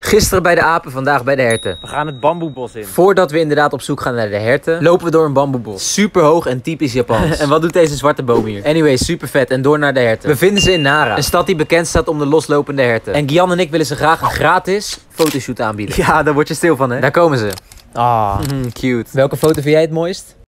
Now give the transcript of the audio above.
Gisteren bij de apen, vandaag bij de herten. We gaan het bamboebos in. Voordat we inderdaad op zoek gaan naar de herten, lopen we door een bamboebos. Super hoog en typisch Japans. En wat doet deze zwarte boom hier? Anyway, super vet en door naar de herten. We vinden ze in Nara, een stad die bekend staat om de loslopende herten. En Gian en ik willen ze graag een gratis fotoshoot aanbieden. Ja, daar word je stil van, hè? Daar komen ze. Ah. Cute. Welke foto vind jij het mooist?